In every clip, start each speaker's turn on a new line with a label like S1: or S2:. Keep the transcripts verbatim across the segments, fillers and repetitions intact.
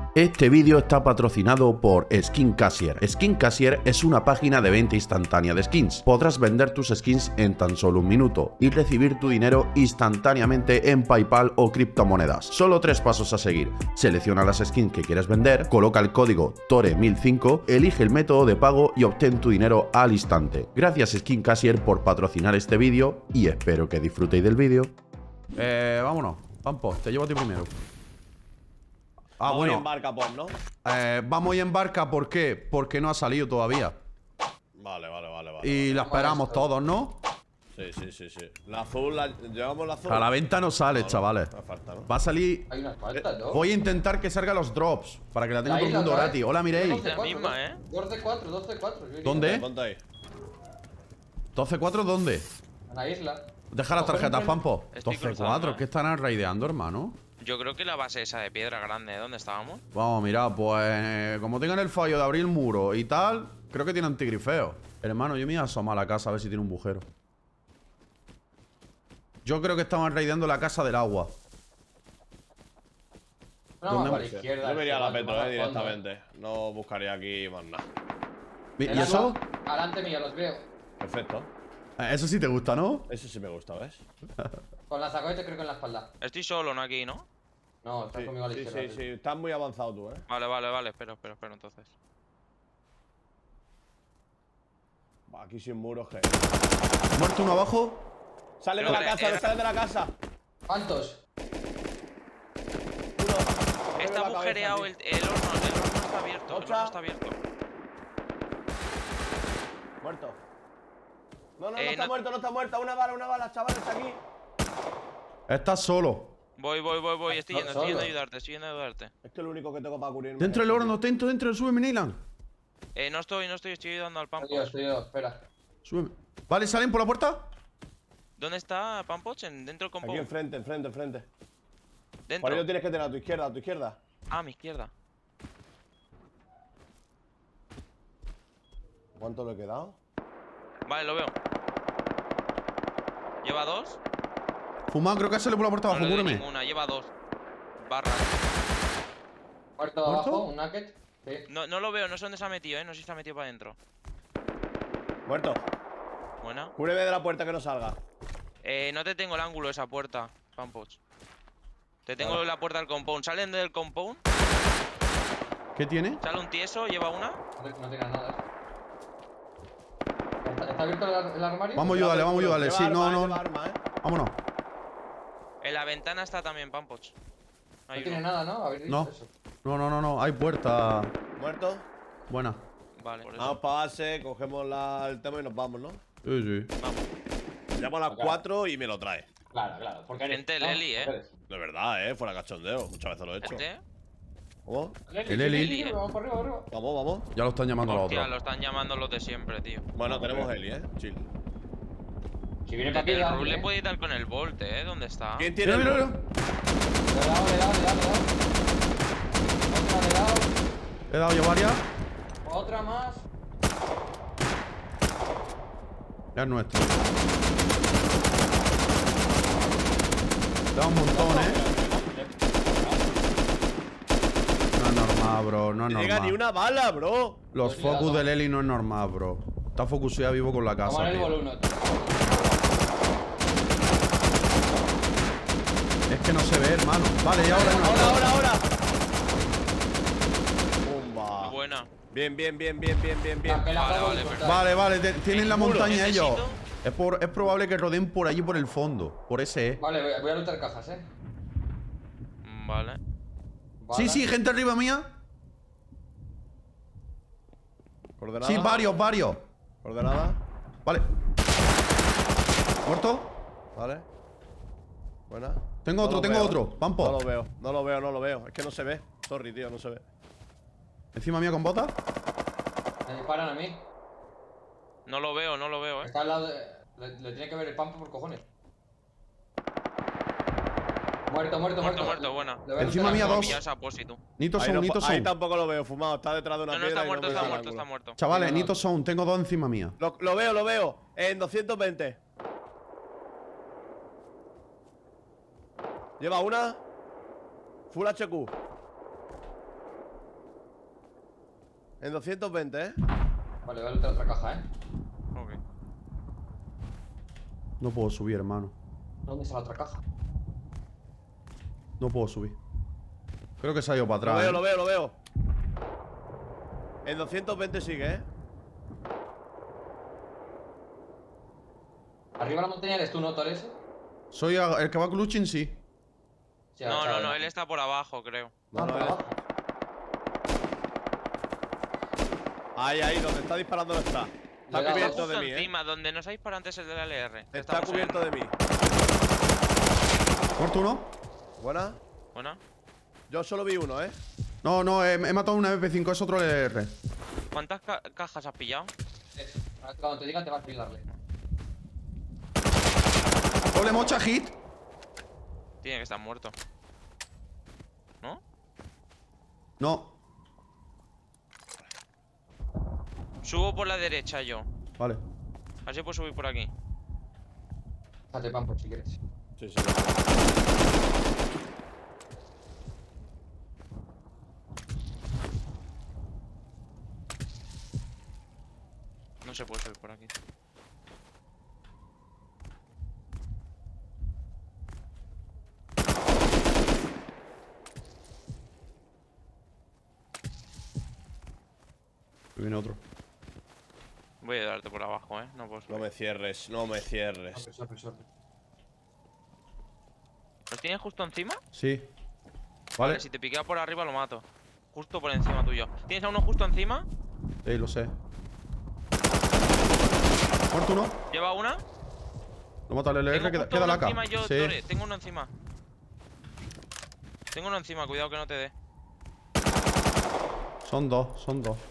S1: Este vídeo está patrocinado por Skin Cashier. Skin Cashier es una página de venta instantánea de skins. Podrás vender tus skins en tan solo un minuto y recibir tu dinero instantáneamente en PayPal o criptomonedas. Solo tres pasos a seguir. Selecciona las skins que quieres vender, coloca el código T O R E mil cinco, elige el método de pago y obtén tu dinero al instante. Gracias Skin Cashier por patrocinar este vídeo y espero que disfrutéis del vídeo. Eh, vámonos. Pampo, te llevo a ti primero. Ah,
S2: vamos
S1: bueno.
S2: en barca, pues, ¿no?
S1: Eh, vamos en barca, ¿por qué? Porque no ha salido todavía.
S2: Vale, vale, vale, vale.
S1: Y
S2: vale.
S1: la esperamos todos, ¿no?
S2: Sí, sí, sí, sí. La azul, la... ¿llevamos la azul?
S1: A la venta no sale,
S2: no, no,
S1: chavales.
S2: no falta, ¿no?
S1: Va a salir.
S3: Hay unas faltas, ¿no?
S1: Voy a intentar que salgan los drops para que la tenga
S3: La
S1: todo el
S3: isla,
S1: mundo
S3: ¿no?
S1: gratis. Hola, Mireille.
S4: La misma, ¿eh?
S3: dos de cuatro, dos de cuatro.
S1: ¿Dónde?
S2: Ponte ahí.
S1: doce cuatro, ¿dónde?
S3: En la isla.
S1: Deja las tarjetas, Pampo.
S4: Estoy
S1: doce cuatro,
S4: cruzando, ¿eh?
S1: ¿qué estarán raideando, hermano?
S4: Yo creo que la base esa de piedra grande, ¿dónde estábamos?
S1: Vamos, mira, pues como tengan el fallo de abrir el muro y tal, creo que tiene antigrifeo. Hermano, yo me iba a asomar a la casa a ver si tiene un bujero. Yo creo que estaban raideando la casa del agua.
S3: No,
S1: ¿Dónde?
S3: para la izquierda.
S2: Yo me iría a la
S3: más
S2: petro,
S3: al
S2: eh,
S3: fondo.
S2: directamente. No buscaría aquí más nada.
S1: ¿Y
S3: El
S1: eso?
S3: agua, Adelante mío, los veo.
S2: Perfecto.
S1: Eh, Eso sí te gusta, ¿no?
S2: Eso sí me gusta, ¿ves?
S3: Con la sacote creo que en la espalda.
S4: Estoy solo, ¿no? Aquí, ¿no?
S3: No, estás
S2: Sí,
S3: conmigo a la
S2: sí,
S3: izquierda.
S2: sí, sí. Estás muy avanzado tú, ¿eh?
S4: Vale, vale, vale. Espero, espero, espero entonces.
S2: Va, aquí sin muros, que...
S1: Muerto uno abajo.
S2: ¡Sale de
S4: Pero
S2: la
S4: era-
S2: casa!
S4: era-
S2: ¡Sale de la casa!
S3: ¿Cuántos?
S2: Uno.
S4: Está
S2: la cabeza
S4: agujereado el,
S2: aquí.
S4: el horno. El horno está abierto. El
S2: Ocha.
S4: horno está abierto.
S2: Muerto. No, no, no
S4: Eh,
S2: está
S4: no-
S2: muerto, no está muerto. Una bala, una bala, chavales, aquí.
S1: Estás solo.
S4: Voy, voy, voy, voy. Estoy
S3: No,
S4: yendo, estoy yendo a
S3: solo.
S4: ayudarte, estoy yendo a ayudarte.
S2: Es que es lo único que tengo para cubrirme.
S1: Dentro del
S2: es
S1: horno, dentro, dentro, súbeme, Neyland.
S4: Eh, no estoy, no estoy, estoy ayudando al
S3: Estoy yo,
S4: Pampoch.
S3: estoy yo, espera.
S1: Súbeme. Vale, ¿salen por la puerta?
S4: ¿Dónde está Pampoch? ¿En- ¿Dentro del
S2: Aquí
S4: compound?
S2: enfrente, enfrente, enfrente. Por ahí
S4: ¿Dentro?
S2: lo tienes que tener a tu izquierda, a tu izquierda.
S4: Ah, a mi izquierda.
S2: ¿Cuánto le he quedado?
S4: Vale, lo veo. ¿Lleva dos?
S1: Fumado, creo que sale por la puerta
S4: No
S1: abajo,
S4: le doy
S1: cúreme.
S4: ninguna, lleva dos. Barra.
S3: Muerto
S1: ¿Muerto?
S3: abajo, un naked. Sí.
S4: No, no lo veo, no sé dónde se ha metido, eh. No sé si se ha metido para adentro.
S2: Muerto.
S4: Buena.
S2: Cúbreme de la puerta que no salga.
S4: Eh, no te tengo el ángulo de esa puerta, Pampoch. Te tengo
S2: Vale.
S4: la puerta del compound. ¿Salen del compound?
S1: ¿Qué tiene?
S4: ¿Sale un tieso? ¿Lleva una?
S3: No, te- no tenga nada. ¿Está, está abierto el, el armario?
S1: Vamos a ayudarle, vamos a ayudarle.
S2: Lleva
S1: Sí,
S2: arma,
S1: no,
S2: eh,
S1: no.
S2: lleva arma, eh.
S1: Vámonos.
S4: En la ventana está también Pampoch.
S3: No
S4: Hay
S3: tiene
S4: uno.
S3: nada, ¿no? ¿Habéis dicho
S1: No.
S3: eso?
S1: No, no, no, no. Hay puerta.
S2: Muerto.
S1: Buena.
S4: Vale, por eso.
S2: Vamos para base, cogemos la- el tema y nos vamos, ¿no?
S1: Sí, sí.
S4: Vamos.
S2: Llamo a las
S3: Acá.
S2: cuatro y me lo trae.
S3: Claro, claro. Porque eres-
S4: Gente, el
S3: no,
S4: Eli, ¿eh?
S3: porque eres.
S2: De verdad, eh, fuera cachondeo. Muchas veces lo he hecho.
S4: ¿Este?
S2: ¿Cómo?
S1: El Eli.
S3: Sí, sí, Vamos por arriba, por arriba.
S2: Vamos, vamos.
S1: Ya lo están llamando a los
S4: Hostia,
S1: otros.
S4: lo están llamando los de siempre, tío.
S2: Bueno, tenemos Eli, eh. Chill.
S3: Si viene para aquí,
S4: El
S3: dale,
S4: Rule
S3: ¿eh?
S4: puede dar con el volte, ¿eh? ¿Dónde está?
S2: ¿Quién tiene
S1: Mira,
S2: el
S1: mira,
S2: gol?
S1: mira.
S3: Le he dado, le he dado, le he dado, le he dado. Otra le he dado.
S1: He dado yo varias.
S3: Otra más.
S1: Ya es nuestro. Da un montón, eh. No es normal, bro. No es
S2: No llega ni
S1: normal.
S2: una bala, bro.
S1: Los
S3: Pues le he
S1: focus
S3: dado.
S1: del Eli no es normal, bro. Está focuseado vivo con la
S3: Vamos
S1: casa,
S3: en el
S1: tío.
S3: boluno.
S1: Es que no se ve, hermano. Vale, y ahora no.
S2: Ahora, ahora, ahora.
S4: Muy
S2: Pumba.
S4: buena.
S2: Bien, bien, bien, bien, bien, bien, bien.
S3: La que la
S4: Vale,
S3: acabo
S4: vale,
S3: de
S4: perfecto.
S3: cortar.
S1: Vale, vale. te- tienen la
S2: Seguro.
S1: montaña ellos.
S4: Necesito-
S1: Es, por, es probable que rodeen por allí, por el fondo. Por ese, eh.
S3: Vale, voy a, voy a luchar cajas, eh.
S4: Mm, Vale.
S1: Sí,
S3: Vale.
S1: sí, gente arriba mía.
S2: Coordenada.
S1: Sí, varios, varios.
S2: Coordenada.
S1: Vale. ¿Muerto?
S2: Vale. Buena.
S1: Tengo
S2: No
S1: otro,
S2: lo
S1: tengo
S2: veo.
S1: otro. Pampo.
S2: No lo veo, no lo veo, no lo veo. Es que no se ve. Sorry, tío, no se ve.
S1: Encima mía con botas.
S3: Me disparan a mí.
S4: No lo veo, no lo veo, eh.
S3: Está al lado de... Le, le tiene que ver el pampo por cojones. Muerto, muerto,
S4: Muerto,
S3: muerto.
S4: muerto, buena.
S3: Le voy a
S1: Encima
S3: luchar
S1: mía
S3: a-
S1: dos.
S4: Pillar esa posi, tú.
S1: Nito
S2: Ahí,
S1: Sound,
S2: no-
S1: Nito
S2: ahí
S1: Sound.
S2: tampoco lo veo, fumado. Está detrás de una
S4: No, no,
S2: piedra
S4: está
S2: y
S4: muerto,
S2: me
S4: está
S2: sale
S4: muerto,
S2: ángulo.
S4: está muerto.
S1: Chavales,
S3: Sí, no, no.
S1: Nito Sound, tengo dos encima mía.
S2: Lo, lo veo, lo veo. En doscientos veinte. Lleva una. Full H Q. En doscientos veinte, ¿eh?
S3: Vale, vale, otra, otra caja, ¿eh?
S4: Ok.
S1: No puedo subir, hermano.
S3: ¿Dónde está la otra caja?
S1: No puedo subir. Creo que se ha ido para atrás.
S2: Lo veo,
S1: ¿eh?
S2: lo veo, lo veo. En doscientos veinte sigue, ¿eh?
S3: Arriba de la montaña eres tú, ¿no, Torres?
S1: Soy a- el que va clutching, sí.
S3: Sí,
S4: No, no,
S3: agachado,
S4: no, él está por abajo, creo.
S2: No,
S3: Ah,
S2: no,
S3: por
S2: eh.
S3: abajo.
S2: Ahí, ahí, donde está disparando no está.
S3: Le he
S2: Está
S3: dado
S2: cubierto
S4: Justo
S2: de mí, ¿eh?
S4: encima, donde nos ha disparado antes el del L R.
S2: Está
S4: Estamos
S2: cubierto
S4: en-
S2: de mí.
S1: ¿Muerto uno?
S2: Buena.
S4: Buena.
S2: Yo solo vi uno, ¿eh?
S1: No, no, he, he matado una M P cinco, es otro L R.
S4: ¿Cuántas ca- cajas has pillado?
S3: Eso. Ahora cuando te digan te vas a pillarle.
S1: Doble mocha, hit.
S4: Tiene que estar muerto. ¿No?
S1: No,
S4: Subo por la derecha yo.
S1: vale.
S4: A ver si puedo subir por aquí.
S3: Déjate pan por si quieres.
S2: Sí, sí.
S4: No se puede subir por aquí.
S1: Ahí viene otro.
S4: Voy a darte por abajo, eh. No puedo subir.
S2: No me cierres, no me cierres.
S3: Sorry, sorry, sorry.
S4: ¿Los tienes justo encima?
S1: Sí.
S4: Vale,
S1: Vale.
S4: si te piquea por arriba lo mato. Justo por encima tuyo. ¿Tienes a uno justo encima?
S1: Sí, lo sé. Muerto uno.
S4: ¿Lleva una?
S1: Lo mata el L
S4: Tengo
S1: R, queda,
S4: justo
S1: queda
S4: uno
S1: la K.
S4: encima yo,
S1: Sí.
S4: Tore. Tengo uno encima. Tengo uno encima, cuidado que no te dé.
S1: Son dos, son dos.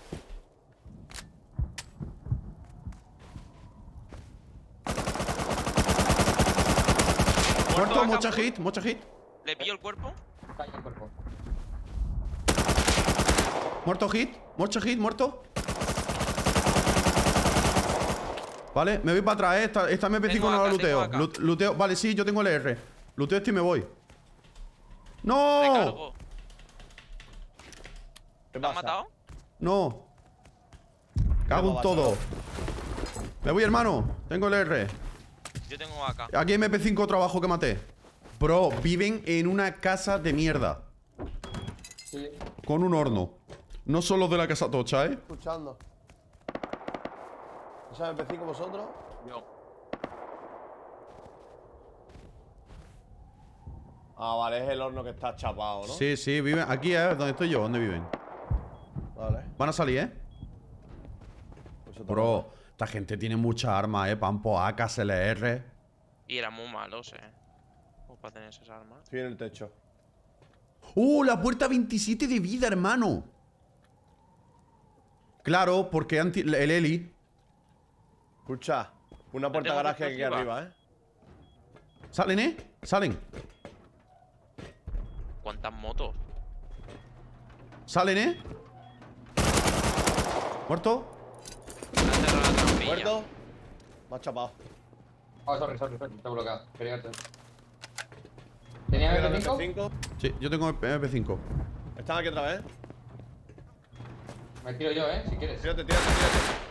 S1: Muerto,
S4: acá,
S1: mucha
S4: full.
S1: hit, mucha hit.
S4: ¿Le pillo el cuerpo?
S3: Calla el cuerpo.
S1: Muerto hit, mucho hit, muerto. Vale, me voy para atrás, eh. Esta, esta M P cinco
S4: Tengo
S1: no la
S4: acá,
S1: luteo.
S4: tengo acá.
S1: Lut- luteo. Vale, sí, yo tengo el R. Luteo este y me voy. ¡No!
S4: Recargo.
S2: ¿Qué
S4: ¿Te has
S2: pasa?
S4: matado?
S1: No. Cago en todo. Me voy, hermano. Tengo el R.
S4: Yo tengo acá.
S1: Aquí M P cinco trabajo que maté. Bro, viven en una casa de mierda.
S3: Sí.
S1: Con un horno. No son los de la casa tocha, ¿eh?
S2: Escuchando. ¿No saben empezar con vosotros?
S4: Yo.
S2: Ah, vale, es el horno que está chapado, ¿no?
S1: Sí, sí, viven. Aquí es donde estoy yo, ¿dónde viven?
S2: Vale.
S1: Van a salir, ¿eh?
S2: Pues se toma.
S1: Bro, esta gente tiene muchas armas, ¿eh? Pampo, A K, S L R.
S4: Y eran muy malos, eh. Pues para tener esas armas.
S2: Estoy en el techo.
S1: ¡Uh! La puerta veintisiete de vida, hermano. Claro, porque anti el Eli.
S2: Escucha, una puerta
S4: tengo
S2: garaje aquí
S4: explosiva.
S2: arriba, ¿eh?
S1: ¿Salen, eh? Salen.
S4: ¿Cuántas motos?
S1: Salen, ¿eh? ¿Muerto?
S4: Me han cerrado la trampilla.
S2: ¿Muerto? Me ha chapado.
S3: Oh, sorry, sorry, sorry. Está bloqueado. Quería que... ¿Tenía
S2: ¿Era
S3: M
S2: el
S3: P cinco?
S2: F cinco?
S1: Sí, yo tengo M P cinco.
S2: Están aquí otra vez.
S3: Me tiro yo, eh, si quieres.
S2: Tírate, tírate, tírate.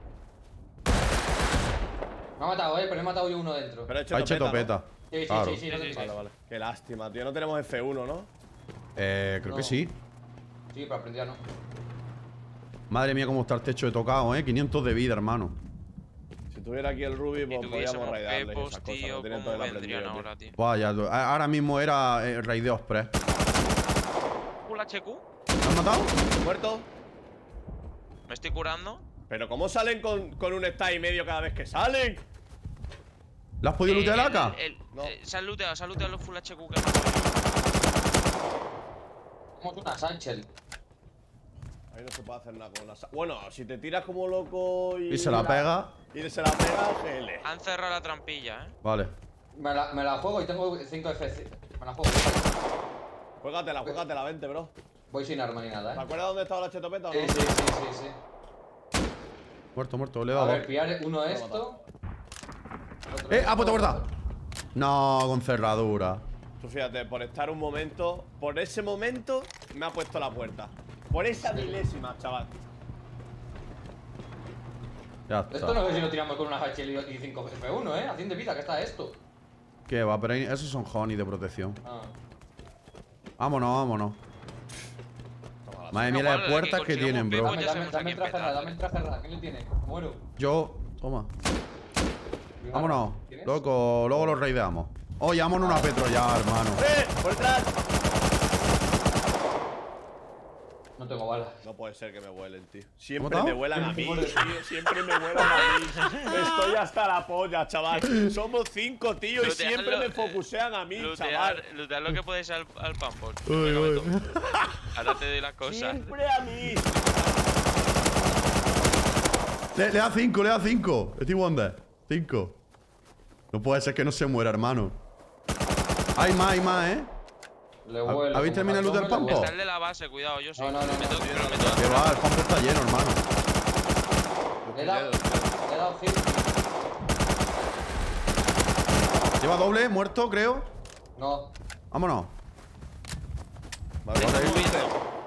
S3: Me ha matado, eh, pero he matado yo uno dentro.
S2: Pero he hecho
S1: Hay
S2: topeta,
S1: chetopeta.
S2: ¿no?
S3: Sí, sí,
S1: Claro.
S3: sí, sí, no te
S4: Sí, sí,
S3: preocupes.
S2: Vale, vale. Qué lástima, tío. No tenemos F uno, ¿no?
S1: Eh, creo
S3: No.
S1: que sí.
S3: Sí, pero aprendí a no.
S1: Madre mía, cómo está el techo de tocado, ¿eh? quinientos de vida, hermano.
S2: Si tuviera aquí el Ruby,
S4: Si
S2: pues podríamos
S4: tuviésemos
S2: raidarle y
S4: pepos,
S2: esas cosas.
S4: tío,
S2: No tienen
S4: ¿cómo
S2: todo el
S4: vendrían
S2: aprendido,
S4: ahora, tío?
S1: Vaya, a- ahora mismo era eh, Raid de Osprey.
S4: ¿Full H Q?
S1: ¿Me han matado?
S2: tío. ¿Muerto?
S4: Me estoy curando.
S2: Pero ¿cómo salen con, con un stack y medio cada vez que salen?
S1: ¿La has podido lootear
S4: Eh,
S1: acá?
S4: el- el-
S2: No.
S4: eh, Se han looteado, se han looteado los Full H Q que
S3: Tenemos una Satchel.
S2: Ahí no se puede hacer nada con una sa- Bueno, si te tiras como loco y...
S1: Y se la pega.
S2: Y se la pega, G L.
S4: han cerrado la trampilla, eh.
S1: Vale.
S3: Me la, me la juego y tengo cinco F C. Me la juego.
S2: Juégatela, juégatela, vente, bro.
S3: Voy sin arma ni
S2: ¿Te
S3: nada, eh.
S2: acuerdas dónde estaba la chetopeta o
S3: Sí,
S2: no?
S3: sí, sí, sí, sí.
S1: Muerto, muerto. Le he
S3: A
S1: dado.
S3: ver, pillar uno esto. otro
S1: ¡Eh!
S3: esto,
S1: ¡Ah, puerta, puerta!
S3: otro.
S1: No, con cerradura.
S2: Tú fíjate, por estar un momento... Por ese momento me ha puesto la puerta. Por esa milésima, chaval.
S1: Ya está.
S3: Esto no sé si lo tiramos con una H L y cinco F uno, ¿eh? A cien de vida, ¿qué está esto?
S1: ¿Qué va? Pero ahí- esos son honey de protección.
S3: Ah.
S1: Vámonos, vámonos. Madre mía,
S4: No,
S1: las
S4: guarda,
S1: puertas
S4: que
S1: que tienen, bro.
S4: consigamos
S3: Dame,
S4: ya
S3: dame,
S4: sabemos
S3: dame
S4: a
S3: el
S4: quién
S3: traje,
S4: petar.
S3: dame el traje, ¿quién le tiene? Muero.
S1: Yo. Toma. Vámonos.
S3: ¿Tienes?
S1: Loco, luego los raideamos. Oye, vámonos una petro ya, hermano.
S2: ¡Eh! ¡Por detrás!
S3: No tengo balas.
S2: No puede ser que me vuelen, tío. Siempre
S1: ¿Cómo
S2: me
S1: está?
S2: vuelan a mí, tío. Siempre me vuelan a mí. Estoy hasta la polla, chaval. Somos cinco, tío, y
S4: Lootearlo,
S2: siempre me
S4: eh,
S2: focusean a mí,
S4: Lootear,
S2: chaval.
S4: lootear lo que puedes al, al Pampos.
S1: Uy, uy.
S4: Ahora te doy las cosas.
S2: Siempre a mí.
S1: Le, le da cinco, le da cinco. Steve Wonder. cinco. No puede ser que no se muera, hermano. Hay más, hay más, ¿eh?
S3: Le huele.
S1: ¿Habéis terminado el loot del pampo?
S4: Está el de la base, cuidado, yo sí.
S3: No, no, no,
S4: Me
S3: no.
S4: meto- me meto-
S1: Que va, el pampo está lleno, hermano.
S3: Le he dado, le he dado hit.
S1: Lleva doble, muerto, creo.
S3: No.
S1: Vámonos.
S2: Vale,
S4: Está
S2: ¿hay
S4: moviendo.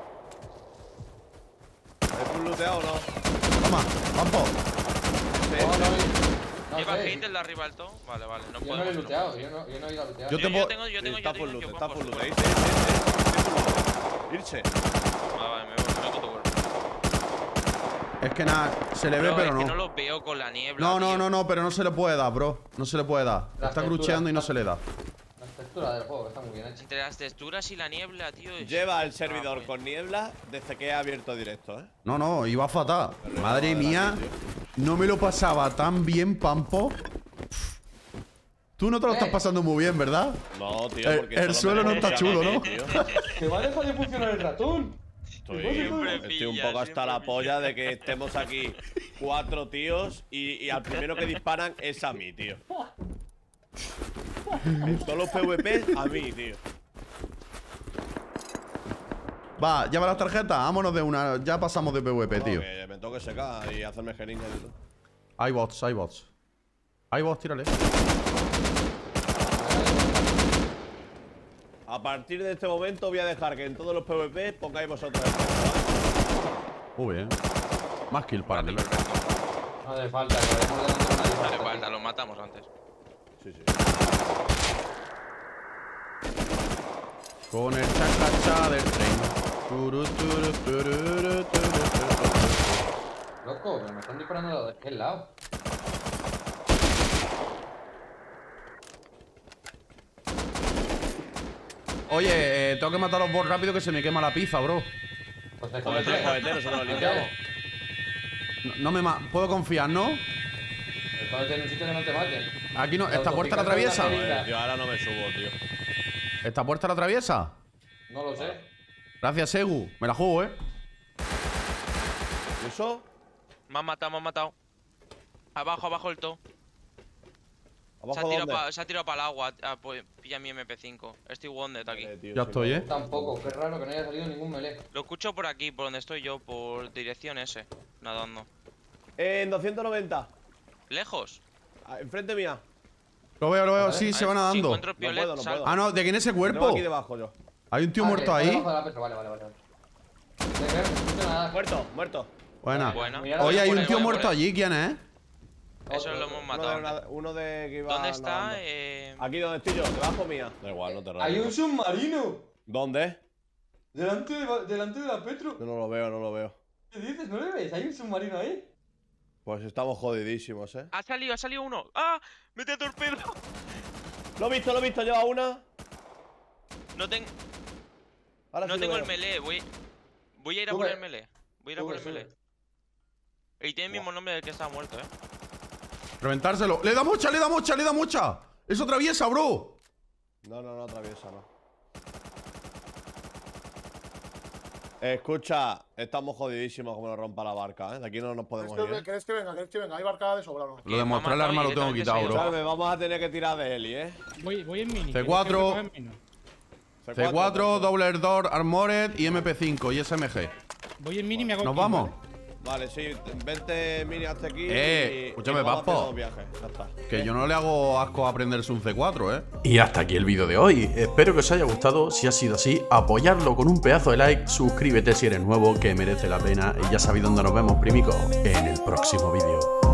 S2: full looteado o no?
S1: Toma, pampo.
S3: No, no, no. No
S4: Lleva
S3: sé.
S4: hit el de arriba alto. Vale, vale, no
S3: Yo
S4: puedo.
S3: no lo he looteado, yo no, yo no he ido a lootear.
S1: Yo
S4: Yo,
S1: te
S4: yo
S1: puedo-
S4: tengo, yo tengo,
S2: Está
S4: yo
S2: full
S4: tengo.
S2: loot,
S4: yo,
S2: está
S4: Pampos,
S2: full loot.
S4: voy.
S2: Irse, irse, irse. Irse.
S4: Vale, vale, me voy, me meto tu cuerpo.
S1: Es que nada, se le ve,
S4: Bro,
S1: pero
S4: es que
S1: no.
S4: no los veo con la niebla.
S1: No, no,
S4: tío.
S1: no, no, pero no se le puede dar, bro. No se le puede dar.
S3: Las
S1: Está
S3: texturas,
S1: crucheando y no
S3: está-
S1: se le da.
S3: La textura del juego está muy bien hecha.
S4: Entre las texturas y la niebla, tío. es-
S2: Lleva el
S4: Ah,
S2: servidor
S4: pues.
S2: con niebla desde que he abierto directo, ¿eh?
S1: No, no, iba fatal. Madre mía, no me lo pasaba tan bien, Pampo. Tú no te lo estás
S3: Eh.
S1: pasando muy bien, ¿verdad?
S2: No, tío,
S1: El-
S2: porque
S1: el
S2: solo
S1: suelo
S2: me
S1: no está
S2: funciona
S1: chulo,
S2: a mí,
S1: ¿no?
S2: tío.
S3: ¡Que va a dejar de funcionar el ratón!
S2: Estoy,
S4: Siempre
S2: estoy un
S4: pilla,
S2: poco hasta la
S4: siempre
S2: polla de que estemos aquí cuatro tíos y, y al primero que disparan es a mí, tío. En todos los P V P, a mí, tío.
S1: Va, lleva las tarjetas, vámonos de una. Ya pasamos de P V P,
S2: No,
S1: tío.
S2: que me tengo que secar y hacerme jeringas y todo.
S1: Hay bots, hay bots. Hay bots, tírale.
S2: A partir de este momento voy a dejar que en todos los P V P pongáis vosotros esto,
S1: Muy bien. Más kill para mí.
S4: Vale, perfecto.
S3: No hace falta, que vayamos delante de una
S4: Vale,
S3: diferencia.
S4: falta, los matamos antes.
S2: Sí, sí.
S1: Con el chacacha del tren. Turu, turu, tururu, turu, turu.
S3: Loco, pero me están disparando de aquel lado.
S1: Oye, eh, tengo que matar a los bots rápido que se me quema la pizza, bro.
S3: Pues te
S2: Jodete,
S3: joder,
S2: jodete, nosotros lo limpiamos.
S1: No, no me ma puedo confiar, ¿no?
S3: El joder en un sitio que no te maten.
S1: Aquí no. ¿Esta puerta la
S3: Autopicarte una
S1: atraviesa?
S3: jeringa.
S2: Eh, tío, ahora no me subo, tío.
S1: ¿Esta puerta la atraviesa?
S3: No lo sé.
S1: Gracias, Segu. Me la juego, eh.
S2: ¿Y eso?
S4: Me han matado, me han matado. Abajo, abajo el to. Se ha
S2: ¿Abajo
S4: tirado
S2: dónde?
S4: pa- se ha tirado para el agua. Ah, pues pilla mi M P cinco. Estoy Wonder aquí.
S2: Eh, tío,
S1: Ya
S2: sí,
S1: estoy,
S2: no.
S1: eh.
S3: Tampoco, qué raro que no haya salido ningún melee.
S4: Lo escucho por aquí, por donde estoy yo, por dirección S. Nadando.
S2: Eh, en doscientos noventa.
S4: ¿Lejos?
S2: Ah, enfrente mía.
S1: Lo veo, lo veo.
S3: A ver,
S1: Sí,
S4: A
S1: se
S4: ver,
S1: van
S4: Si
S1: nadando.
S4: encuentro
S2: No
S4: Piolet,
S2: puedo, no
S4: salgo.
S2: puedo.
S1: Ah, no, ¿de quién es ese
S2: Tengo
S1: cuerpo?
S2: aquí debajo yo.
S1: Hay un tío
S3: Ah,
S1: muerto
S3: que está
S1: ahí.
S3: debajo de la petro, Vale, vale, vale. De ver, no escucho nada.
S2: Muerto, muerto.
S1: Buena.
S4: Buena.
S3: Mira,
S1: Oye, hay
S4: Por
S1: un
S4: ahí,
S1: tío
S4: por ahí,
S1: muerto
S4: por ahí.
S1: allí. ¿Quién es?
S4: Eso lo hemos
S2: Uno de,
S4: matado.
S2: una- uno de que iba
S4: ¿Dónde está?
S2: nadando.
S4: Eh...
S2: Aquí donde estoy yo, debajo mía. Da igual, no te rayes.
S3: Hay un submarino.
S2: ¿Dónde?
S3: Delante de, delante de la petro.
S2: Yo no lo veo, no lo veo.
S3: ¿Qué dices? ¿No le ves? Hay un submarino ahí.
S2: Pues estamos jodidísimos, eh.
S4: Ha salido, ha salido uno. ¡Ah! ¡Mete a torpedo!
S2: Lo he visto, lo he visto, lleva una.
S4: No, ten-
S2: Ahora
S4: no
S2: sí lo
S4: tengo
S2: veo.
S4: el melee. Voy, voy a ir a
S3: Sube.
S4: por el melee. Voy a ir a por
S3: Sube,
S4: el
S3: sube.
S4: melee. Y tiene el mismo nombre del que estaba muerto, eh.
S1: Reventárselo. ¡Le da mucha, le da mucha, le da mucha! ¡Eso atraviesa, bro!
S2: No, no, no atraviesa, no. Eh, escucha, estamos jodidísimos como nos rompa la barca, ¿eh? De aquí no nos podemos
S5: ¿Crees
S2: ir,
S5: que,
S2: ¿eh?
S5: ¿Crees que venga? ¿Crees que venga? Hay barcada de sobra, ¿no?
S1: Lo de mostrar el
S4: me ha
S1: arma lo
S4: matado
S1: tengo
S4: y
S1: quitado,
S4: directamente
S1: bro.
S2: Salve, vamos a tener que tirar de Eli, ¿eh?
S6: Voy, voy en mini.
S1: C cuatro.
S6: Quiero que me coja en mini.
S1: C cuatro, Double Door, Armored y M P cinco y S M G.
S6: Voy en mini y me hago
S1: ¿Nos
S6: kill,
S1: vamos?
S6: ¿vale?
S2: Vale, sí, vente mini hasta aquí.
S1: Eh,
S2: y-
S1: escúchame,
S2: y vamos
S1: Papo.
S2: haciendo viajes, ya está.
S1: Que yo no le hago asco a aprenderse un C cuatro, ¿eh?
S7: Y hasta aquí el vídeo de hoy. Espero que os haya gustado. Si ha sido así, apoyarlo con un pedazo de like. Suscríbete si eres nuevo, que merece la pena. Y ya sabéis dónde nos vemos, primicos, en el próximo vídeo.